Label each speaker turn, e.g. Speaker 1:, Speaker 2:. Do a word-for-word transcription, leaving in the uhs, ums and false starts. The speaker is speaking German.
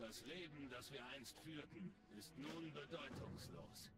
Speaker 1: Das Leben, das wir einst führten, ist nun bedeutungslos.